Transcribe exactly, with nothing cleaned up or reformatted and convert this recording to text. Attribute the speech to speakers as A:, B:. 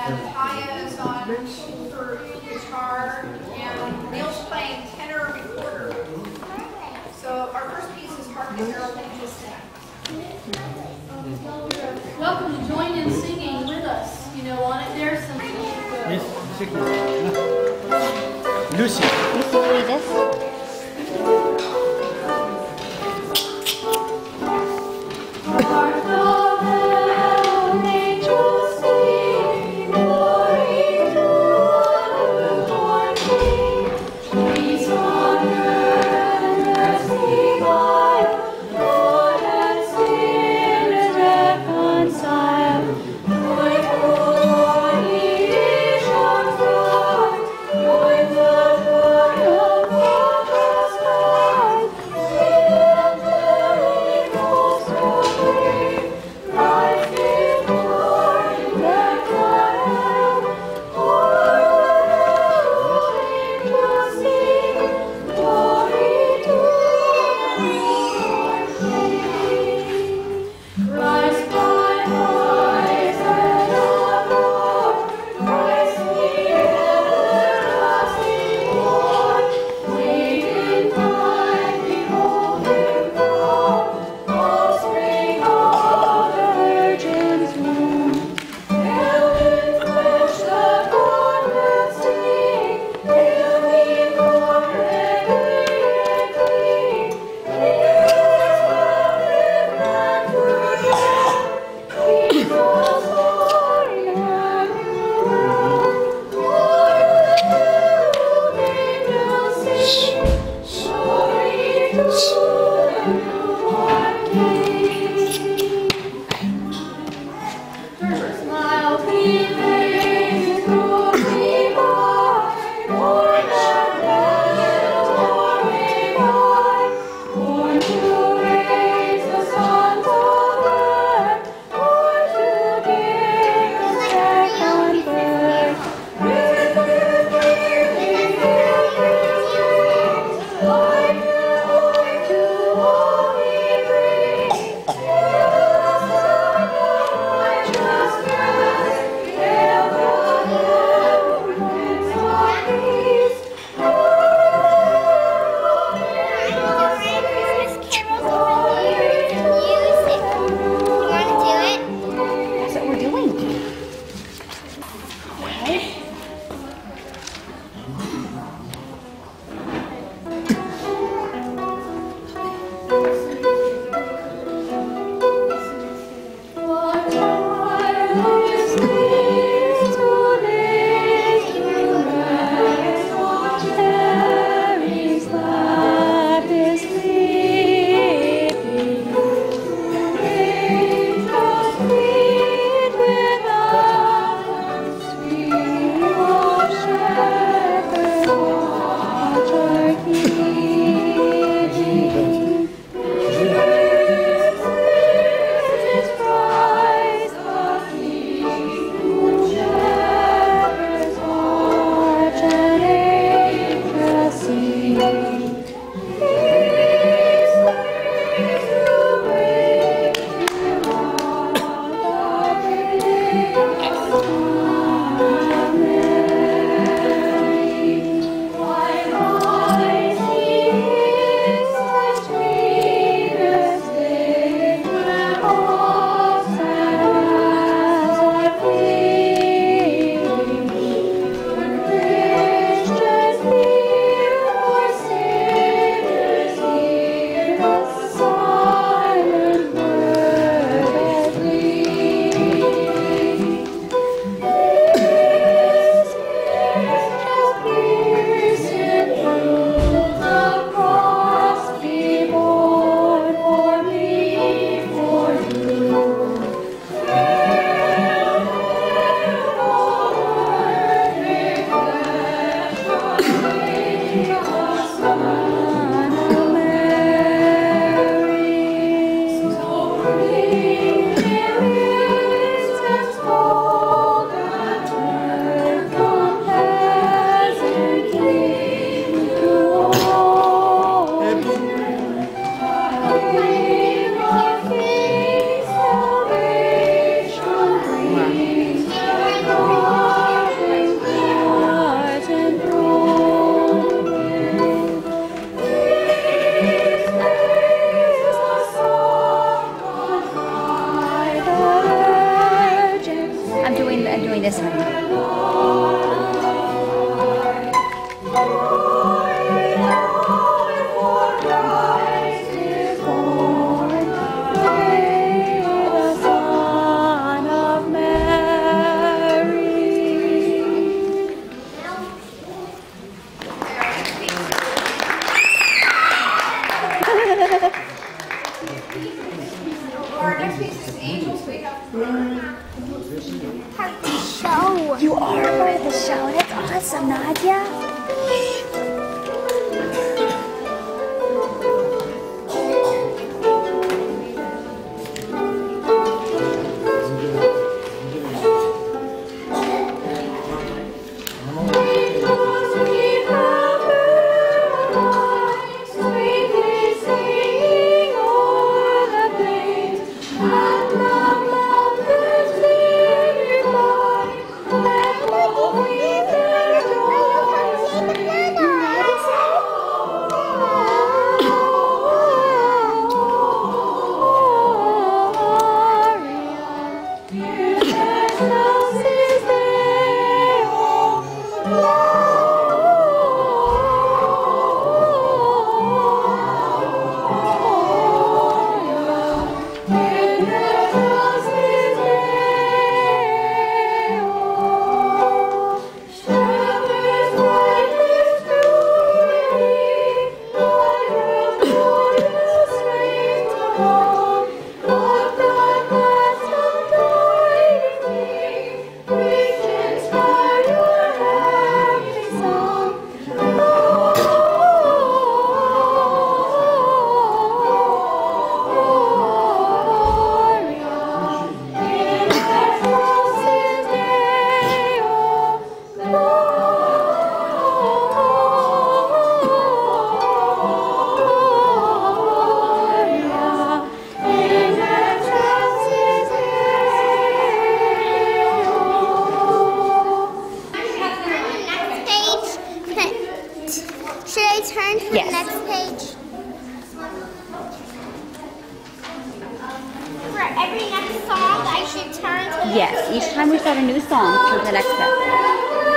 A: and Taya is on for guitar, and Neil's playing tenor recorder. So our first piece is Hark the Herald Angels Sing.
B: Welcome to join in singing with us. You know, on it there's some.
C: Yes, Lucy.
D: Lucy, read this.
E: Oh,
C: doing I'm doing this one.
A: Our next piece is Angels We Have.
D: Part of the show.
C: You are part of the show. That's awesome, Nadia.
D: Should I turn to
C: Yes.
D: the next page? For every next song, I should turn to the
C: Yes,
D: next
C: each time we start a new song, to the next step.